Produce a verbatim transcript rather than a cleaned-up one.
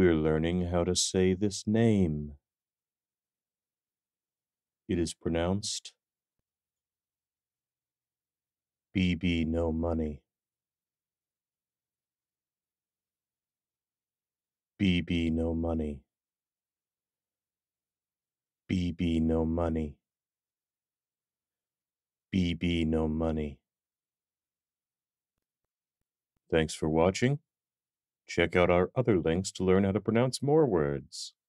we're learning how to say this name. It is pronounced B B no money. B B no money. B B no money. B B no money. Thanks for watching. Check out our other links to learn how to pronounce more words.